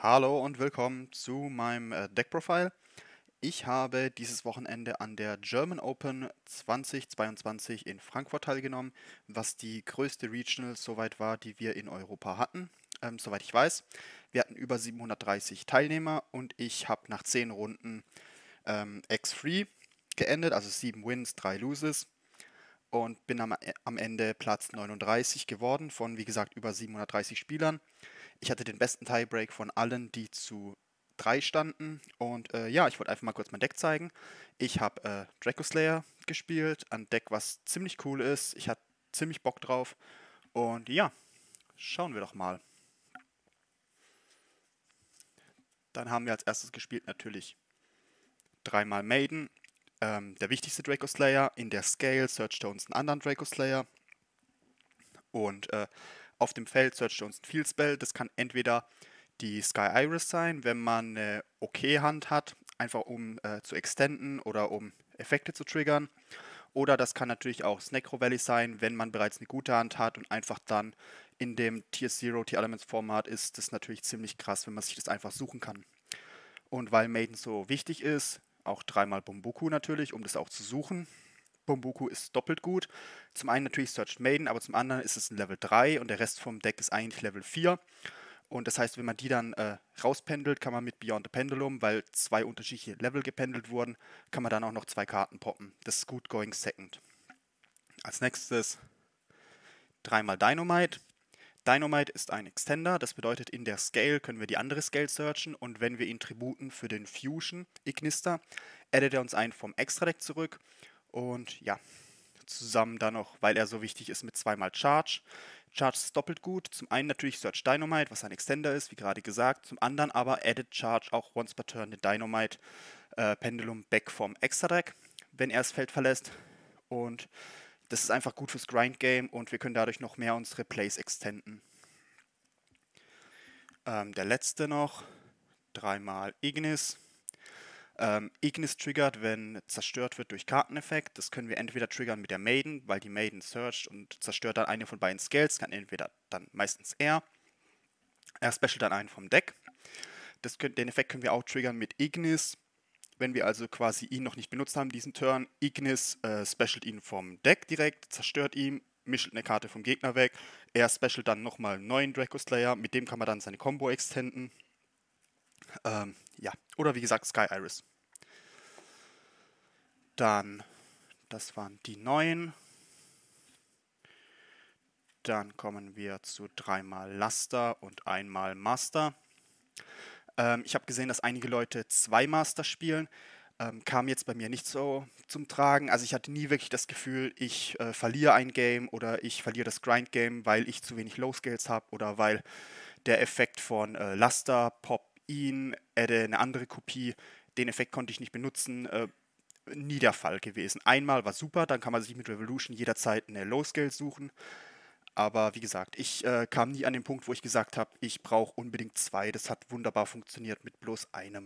Hallo und willkommen zu meinem Deck-Profile. Ich habe dieses Wochenende an der German Open 2022 in Frankfurt teilgenommen, was die größte Regional soweit war, die wir in Europa hatten, soweit ich weiß. Wir hatten über 730 Teilnehmer und ich habe nach 10 Runden X-Free geendet, also 7 Wins, 3 Loses und bin am Ende Platz 39 geworden von, wie gesagt, über 730 Spielern. Ich hatte den besten Tiebreak von allen, die zu 3 standen. Und ja, ich wollte einfach mal kurz mein Deck zeigen. Ich habe Draco Slayer gespielt, ein Deck, was ziemlich cool ist. Ich hatte ziemlich Bock drauf. Und ja, schauen wir doch mal. Dann haben wir als erstes gespielt natürlich dreimal Maiden. Der wichtigste Draco Slayer. In der Scale searcht er uns einen anderen Draco Slayer. Und auf dem Feld searcht er uns ein Field Spell. Das kann entweder die Sky Iris sein, wenn man eine okay Hand hat, einfach um zu extenden oder um Effekte zu triggern. Oder das kann natürlich auch Necro Valley sein, wenn man bereits eine gute Hand hat und einfach dann in dem Tier Zero, Tier Elements Format ist das natürlich ziemlich krass, wenn man sich das einfach suchen kann. Und weil Maiden so wichtig ist, auch dreimal Bumbuku natürlich, um das auch zu suchen. Bumbuku ist doppelt gut. Zum einen natürlich Searched Maiden, aber zum anderen ist es ein Level 3 und der Rest vom Deck ist eigentlich Level 4. Und das heißt, wenn man die dann rauspendelt, kann man mit Beyond the Pendulum, weil zwei unterschiedliche Level gependelt wurden, kann man dann auch noch zwei Karten poppen. Das ist gut going second. Als nächstes dreimal Dynamite. Dynamite ist ein Extender, das bedeutet, in der Scale können wir die andere Scale searchen und wenn wir ihn tributen für den Fusion Ignister, addet er uns einen vom Extra-Deck zurück und ja, zusammen dann noch, weil er so wichtig ist, mit zweimal Charge. Charge ist doppelt gut. Zum einen natürlich Search Dynamite, was ein Extender ist, wie gerade gesagt. Zum anderen aber Added Charge auch once per turn den Dynamite Pendulum back vom Extra-Deck, wenn er das Feld verlässt. Und das ist einfach gut fürs Grind-Game und wir können dadurch noch mehr unsere Plays extenden. Der letzte noch, dreimal Ignis. Ignis triggert, wenn zerstört wird durch Karteneffekt. Das können wir entweder triggern mit der Maiden, weil die Maiden searcht und zerstört dann eine von beiden Scales, kann entweder dann meistens er. Er specialt dann einen vom Deck. Den Effekt können wir auch triggern mit Ignis. Wenn wir also quasi ihn noch nicht benutzt haben, diesen Turn, Ignis specialt ihn vom Deck direkt, zerstört ihn, mischt eine Karte vom Gegner weg. Er specialt dann nochmal einen neuen Draco Slayer, mit dem kann man dann seine Combo extenden. Ja, oder wie gesagt Sky Iris. Dann, das waren die neuen. Dann kommen wir zu dreimal Laster und einmal Master. Ich habe gesehen, dass einige Leute zwei Master spielen. Kam jetzt bei mir nicht so zum Tragen. Also ich hatte nie wirklich das Gefühl, ich verliere ein Game oder ich verliere das Grind-Game, weil ich zu wenig Low-Scales habe oder weil der Effekt von Laster, Pop, ihn, adde eine andere Kopie, den Effekt konnte ich nicht benutzen. Nie der Fall gewesen. Einmal war super, dann kann man sich mit Revolution jederzeit eine Low-Scale suchen. Aber wie gesagt, ich kam nie an den Punkt, wo ich gesagt habe, ich brauche unbedingt zwei. Das hat wunderbar funktioniert mit bloß einem.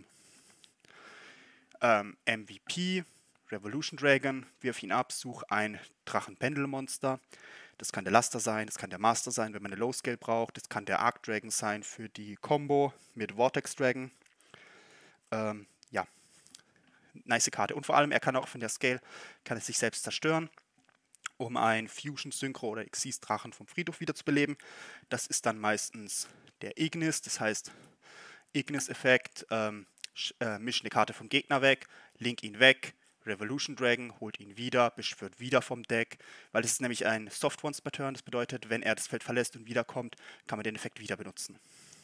MVP, Revolution Dragon, wirf ihn ab, such ein Drachenpendelmonster. Das kann der Laster sein, das kann der Master sein, wenn man eine Low Scale braucht. Das kann der Arc Dragon sein für die Combo mit Vortex Dragon. Ja, nice Karte. Und vor allem, er kann auch von der Scale, kann es sich selbst zerstören, um ein Fusion Synchro oder Xyz Drachen vom Friedhof wiederzubeleben. Das ist dann meistens der Ignis, das heißt Ignis-Effekt, mischt eine Karte vom Gegner weg, link ihn weg, Revolution Dragon holt ihn wieder, beschwört wieder vom Deck, weil es ist nämlich ein Soft Once per Turn, das bedeutet, wenn er das Feld verlässt und wiederkommt, kann man den Effekt wieder benutzen.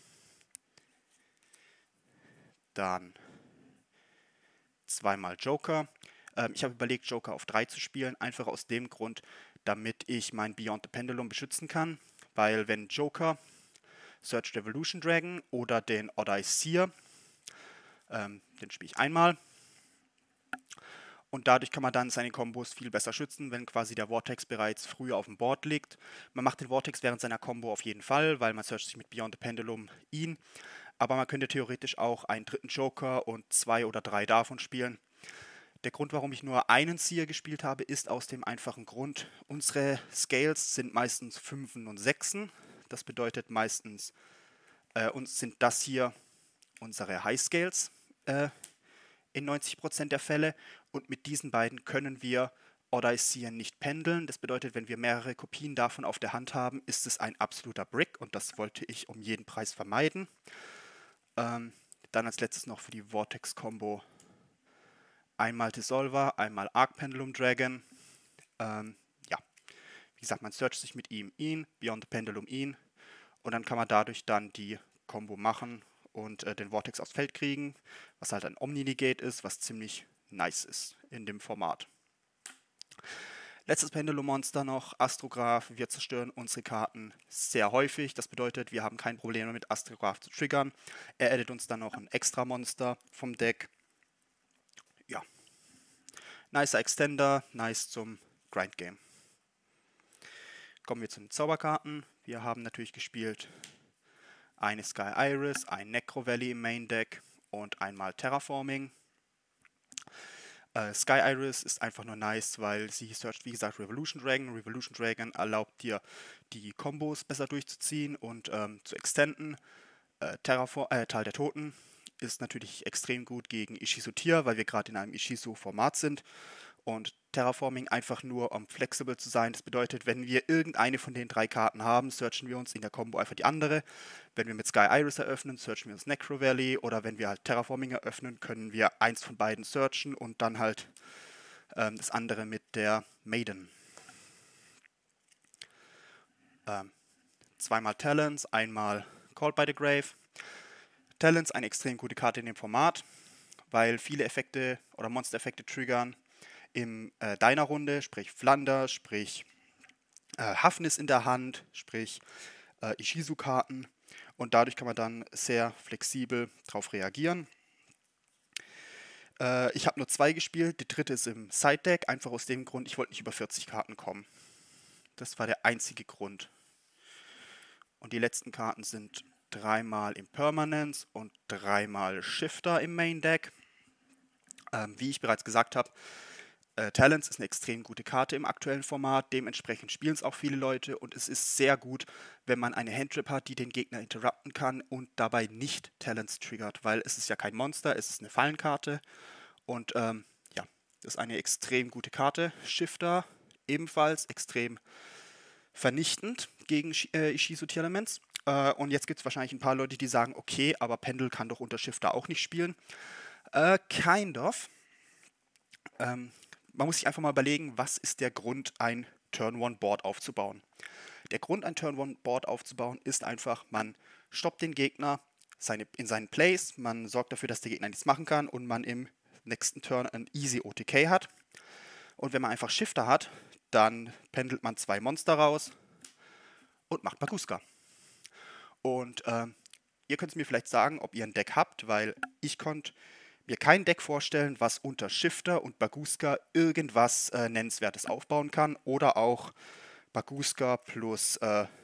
Dann zweimal Joker. Ich habe überlegt, Joker auf 3 zu spielen, einfach aus dem Grund, damit ich mein Beyond the Pendulum beschützen kann, weil wenn Joker Search Revolution Dragon oder den Odyssey, den spiele ich einmal. Und dadurch kann man dann seine Kombos viel besser schützen, wenn quasi der Vortex bereits früher auf dem Board liegt. Man macht den Vortex während seiner Combo auf jeden Fall, weil man searcht sich mit Beyond the Pendulum ihn. Aber man könnte theoretisch auch einen dritten Joker und 2 oder 3 davon spielen. Der Grund, warum ich nur einen Seer gespielt habe, ist aus dem einfachen Grund, unsere Scales sind meistens 5 und 6. Das bedeutet meistens, uns sind das hier unsere High Scales in 90% der Fälle, und mit diesen beiden können wir Odyssey nicht pendeln. Das bedeutet, wenn wir mehrere Kopien davon auf der Hand haben, ist es ein absoluter Brick, und das wollte ich um jeden Preis vermeiden. Dann als letztes noch für die Vortex-Combo einmal Dissolver, einmal Arc Pendulum Dragon. Ja, wie gesagt, man searcht sich mit ihm ihn, Beyond the Pendulum ihn, und dann kann man dadurch dann die Combo machen und den Vortex aufs Feld kriegen, was halt ein Omni-Negate ist, was ziemlich nice ist in dem Format. Letztes Pendulum-Monster noch, Astrograph. Wir zerstören unsere Karten sehr häufig. Das bedeutet, wir haben kein Problem damit, Astrograph zu triggern. Er addet uns dann noch ein extra Monster vom Deck. Ja, nicer Extender, nice zum Grind-Game. Kommen wir zu den Zauberkarten. Wir haben natürlich gespielt eine Sky Iris, ein Necro Valley im Main Deck und einmal Terraforming. Sky Iris ist einfach nur nice, weil sie searcht, wie gesagt, Revolution Dragon. Revolution Dragon erlaubt dir, die Kombos besser durchzuziehen und zu extenden. Tal der Toten ist natürlich extrem gut gegen Ishizu-Tier, weil wir gerade in einem Ishizu-Format sind. Und Terraforming einfach nur, um flexibel zu sein. Das bedeutet, wenn wir irgendeine von den 3 Karten haben, searchen wir uns in der Combo einfach die andere. Wenn wir mit Sky Iris eröffnen, searchen wir uns Necro Valley. Oder wenn wir halt Terraforming eröffnen, können wir eins von beiden searchen und dann halt das andere mit der Maiden. Zweimal Talents, einmal Called by the Grave. Talents, eine extrem gute Karte in dem Format, weil viele Effekte oder Monster-Effekte triggern in deiner Runde, sprich Flander, sprich Hafnis in der Hand, sprich Ishizu-Karten, und dadurch kann man dann sehr flexibel darauf reagieren. Ich habe nur 2 gespielt, die dritte ist im Side-Deck, einfach aus dem Grund, ich wollte nicht über 40 Karten kommen. Das war der einzige Grund. Und die letzten Karten sind 3-mal Impermanence und 3-mal Shifter im Main-Deck. Wie ich bereits gesagt habe, Talents ist eine extrem gute Karte im aktuellen Format, dementsprechend spielen es auch viele Leute, und es ist sehr gut, wenn man eine Handtrap hat, die den Gegner interrupten kann und dabei nicht Talents triggert, weil es ist ja kein Monster, es ist eine Fallenkarte, und ja, das ist eine extrem gute Karte. Shifter ebenfalls extrem vernichtend gegen Ishizu-Tier-Elements. Und jetzt gibt es wahrscheinlich ein paar Leute, die sagen, okay, aber Pendel kann doch unter Shifter auch nicht spielen. Kind of. Man muss sich einfach mal überlegen, was ist der Grund, ein Turn-1-Board aufzubauen. Der Grund, ein Turn-1-Board aufzubauen, ist einfach, man stoppt den Gegner in seinen Plays, man sorgt dafür, dass der Gegner nichts machen kann und man im nächsten Turn ein easy OTK hat. Und wenn man einfach Shifter hat, dann pendelt man 2 Monster raus und macht Baguska. Und ihr könnt mir vielleicht sagen, ob ihr ein Deck habt, weil ich konnte mir kein Deck vorstellen, was unter Shifter und Baguska irgendwas Nennenswertes aufbauen kann. Oder auch Baguska plus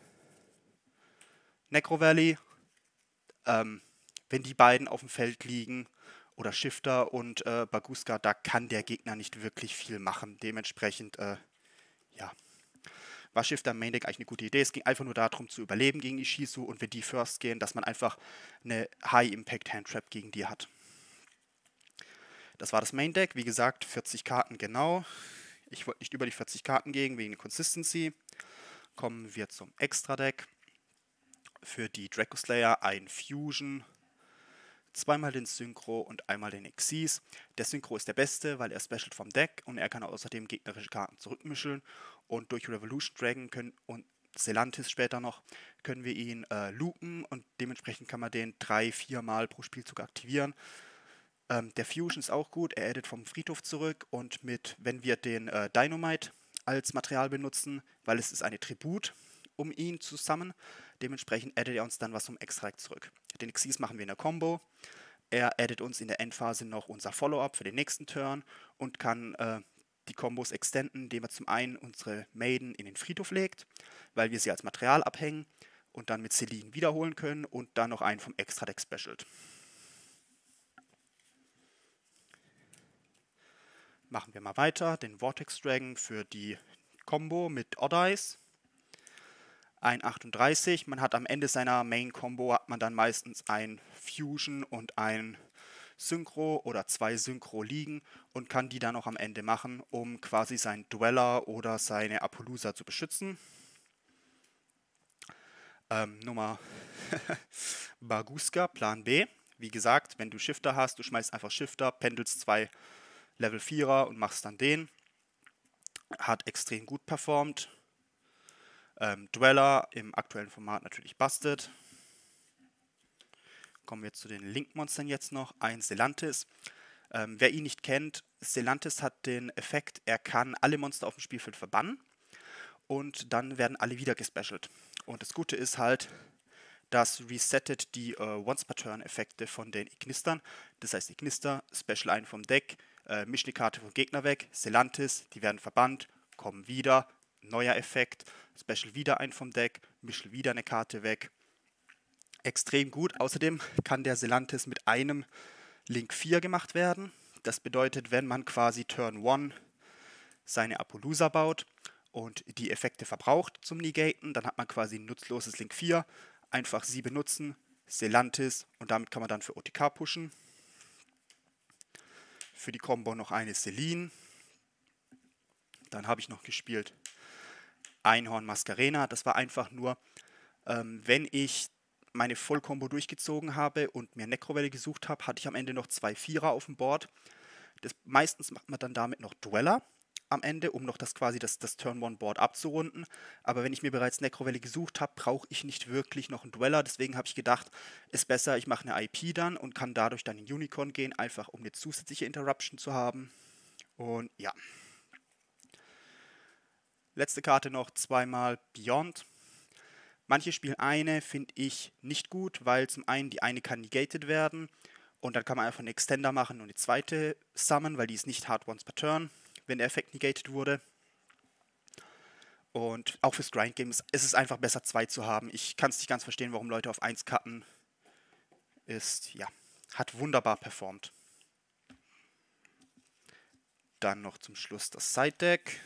Necro Valley. Wenn die beiden auf dem Feld liegen, oder Shifter und Baguska, da kann der Gegner nicht wirklich viel machen. Dementsprechend, ja, war Shifter im Main Deck eigentlich eine gute Idee. Es ging einfach nur darum zu überleben gegen Ishizu, und wenn die First gehen, dass man einfach eine High-Impact-Handtrap gegen die hat. Das war das Main Deck, wie gesagt, 40 Karten genau. Ich wollte nicht über die 40 Karten gehen, wegen der Consistency. Kommen wir zum Extra-Deck. Für die Draco Slayer ein Fusion, 2-mal den Synchro und einmal den Xyz. Der Synchro ist der beste, weil er specialt vom Deck, und er kann außerdem gegnerische Karten zurückmischen. Und durch Revolution Dragon und Celantis später noch, können wir ihn loopen, und dementsprechend kann man den 3-4 Mal pro Spielzug aktivieren. Der Fusion ist auch gut, er addet vom Friedhof zurück, und wenn wir den Dynamite als Material benutzen, weil es ist eine Tribut, um ihn zu summonen, dementsprechend addet er uns dann was vom Extract zurück. Den Xyz machen wir in der Combo, er addet uns in der Endphase noch unser Follow-up für den nächsten Turn und kann die Kombos extenden, indem er zum einen unsere Maiden in den Friedhof legt, weil wir sie als Material abhängen und dann mit Celine wiederholen können, und dann noch einen vom Extra-Deck specialt. Machen wir mal weiter, den Vortex Dragon für die Combo mit Odd Eyes. ein 38. Man hat am Ende seiner Main-Combo hat man dann meistens ein Fusion und ein Synchro oder 2 Synchro liegen und kann die dann auch am Ende machen, um quasi seinen Dweller oder seine Appaloosa zu beschützen. Nummer Baguska, Plan B. Wie gesagt, wenn du Shifter hast, du schmeißt einfach Shifter, pendelst 2 Level 4er und machst dann den. Hat extrem gut performt. Dweller im aktuellen Format natürlich busted. Kommen wir zu den Link-Monstern jetzt noch. Ein Selantis. Wer ihn nicht kennt, Selantis hat den Effekt, er kann alle Monster auf dem Spielfeld verbannen und dann werden alle wieder gespecialt. Und das Gute ist halt, das resettet die Once-per-Turn-Effekte von den Ignistern. Das heißt, Ignister, Special einen vom Deck, mischen die Karte vom Gegner weg, Selantis, die werden verbannt, kommen wieder, neuer Effekt, Special wieder einen vom Deck, mischen wieder eine Karte weg. Extrem gut. Außerdem kann der Selantis mit einem Link 4 gemacht werden. Das bedeutet, wenn man quasi Turn 1 seine Appaloosa baut und die Effekte verbraucht zum Negaten, dann hat man quasi ein nutzloses Link 4. Einfach sie benutzen, Selantis und damit kann man dann für OTK pushen. Für die Combo noch eine Celine. Dann habe ich noch gespielt Einhorn Mascarena. Das war einfach nur, wenn ich meine Vollkombo durchgezogen habe und mir Necrovelle gesucht habe, hatte ich am Ende noch 2 Vierer auf dem Board. Meistens macht man dann damit noch Dweller am Ende, um noch das Turn-1-Board abzurunden. Aber wenn ich mir bereits Necrovelle gesucht habe, brauche ich nicht wirklich noch einen Dweller. Deswegen habe ich gedacht, ist besser, ich mache eine IP dann und kann dadurch dann in Unicorn gehen, einfach um eine zusätzliche Interruption zu haben. Und ja. Letzte Karte noch, zweimal Beyond. Manche spielen eine, finde ich nicht gut, weil zum einen die eine kann negated werden und dann kann man einfach einen Extender machen und eine zweite summon, weil die ist nicht hard once per turn, wenn der Effekt negated wurde. Und auch fürs Grind-Game ist es einfach besser, 2 zu haben. Ich kann es nicht ganz verstehen, warum Leute auf 1 cutten. Hat wunderbar performt. Dann noch zum Schluss das Side-Deck.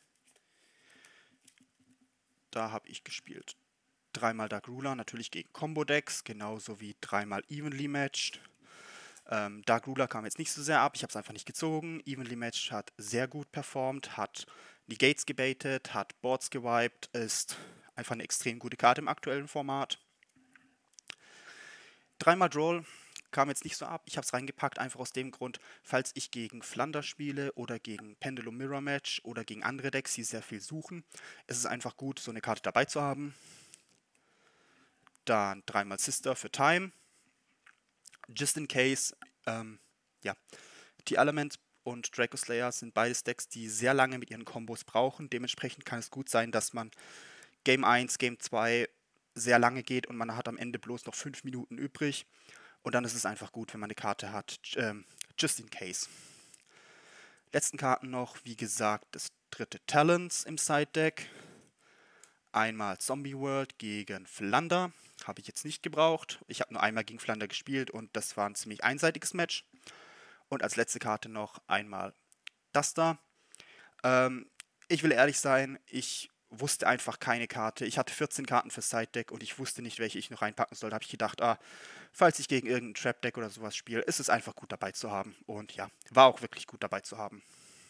Da habe ich gespielt 3-mal Dark Ruler, natürlich gegen Combo-Decks, genauso wie 3-mal Evenly Matched. Dark Ruler kam jetzt nicht so sehr ab, ich habe es einfach nicht gezogen. Evenly Matched hat sehr gut performt, hat Negates gebaitet, hat Boards gewiped, ist einfach eine extrem gute Karte im aktuellen Format. 3-mal Droll kam jetzt nicht so ab, ich habe es reingepackt, einfach aus dem Grund, falls ich gegen Flunder spiele oder gegen Pendulum Mirror Match oder gegen andere Decks, die sehr viel suchen, ist es einfach gut, so eine Karte dabei zu haben. Dann 3-mal Sister für Time. Just in Case, T-Element und Draco Slayer sind beides Decks, die sehr lange mit ihren Kombos brauchen. Dementsprechend kann es gut sein, dass man Game 1, Game 2 sehr lange geht und man hat am Ende bloß noch 5 Minuten übrig. Und dann ist es einfach gut, wenn man eine Karte hat, just in case. Letzten Karten noch, wie gesagt, das dritte Talents im Side-Deck. Einmal Zombie World gegen Flunder. Habe ich jetzt nicht gebraucht. Ich habe nur einmal gegen Flunder gespielt und das war ein ziemlich einseitiges Match. Und als letzte Karte noch einmal das da. Ich will ehrlich sein, ich wusste einfach keine Karte. Ich hatte 14 Karten für Side-Deck und ich wusste nicht, welche ich noch reinpacken soll. Da habe ich gedacht, falls ich gegen irgendein Trap-Deck oder sowas spiele, ist es einfach gut dabei zu haben. Und ja, war auch wirklich gut dabei zu haben.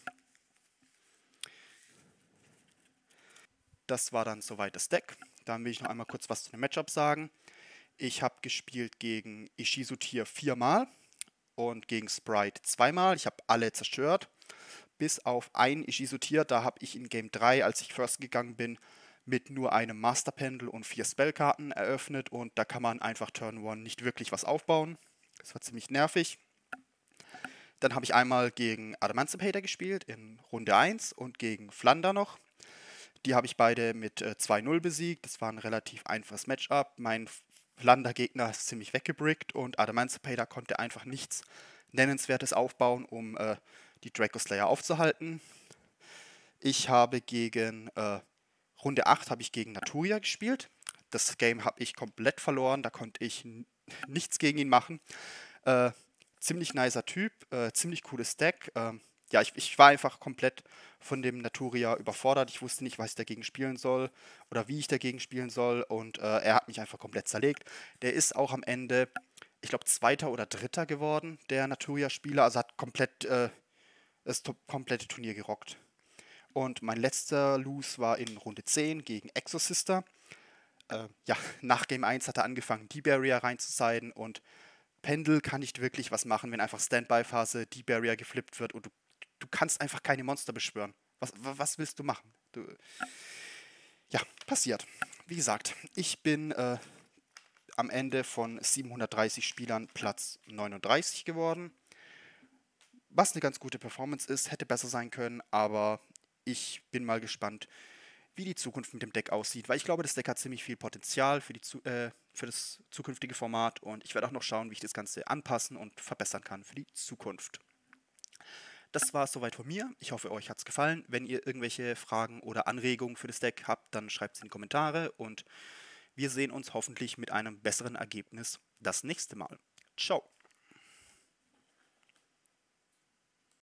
Das war dann soweit das Deck. Dann will ich noch einmal kurz was zu dem Matchup sagen. Ich habe gespielt gegen Ishizu Tier 4-mal und gegen Sprite 2-mal. Ich habe alle zerstört. Bis auf ein Ishizu Tier, da habe ich in Game 3, als ich First gegangen bin, mit nur einem Master Pendel und 4 Spellkarten eröffnet und da kann man einfach Turn 1 nicht wirklich was aufbauen. Das war ziemlich nervig. Dann habe ich einmal gegen Adamancipator gespielt in Runde 1 und gegen Flunder noch. Die habe ich beide mit 2-0 besiegt. Das war ein relativ einfaches Matchup. Mein Flunder-Gegner ist ziemlich weggebrickt und Adamancipator konnte einfach nichts Nennenswertes aufbauen, um die Draco Slayer aufzuhalten. Ich habe gegen Runde 8 habe ich gegen Naturia gespielt. Das Game habe ich komplett verloren, da konnte ich nichts gegen ihn machen. Ziemlich nicer Typ, ziemlich cooles Deck. Ich war einfach komplett von dem Naturia überfordert. Ich wusste nicht, was ich dagegen spielen soll oder wie ich dagegen spielen soll und er hat mich einfach komplett zerlegt. Der ist auch am Ende, ich glaube, Zweiter oder Dritter geworden, der Naturia-Spieler, also hat komplett das komplette Turnier gerockt. Und mein letzter Lose war in Runde 10 gegen Exosister. Ja, nach Game 1 hat er angefangen, D-Barrier reinzusiden und Pendel kann nicht wirklich was machen, wenn einfach Standby-Phase, D-Barrier geflippt wird und du kannst einfach keine Monster beschwören. Was willst du machen? Ja, passiert. Wie gesagt, ich bin am Ende von 730 Spielern Platz 39 geworden. Was eine ganz gute Performance ist, hätte besser sein können, aber ich bin mal gespannt, wie die Zukunft mit dem Deck aussieht, weil ich glaube, das Deck hat ziemlich viel Potenzial für das zukünftige Format und ich werde auch noch schauen, wie ich das Ganze anpassen und verbessern kann für die Zukunft. Das war es soweit von mir. Ich hoffe, euch hat es gefallen. Wenn ihr irgendwelche Fragen oder Anregungen für das Deck habt, dann schreibt es in die Kommentare und wir sehen uns hoffentlich mit einem besseren Ergebnis das nächste Mal. Ciao!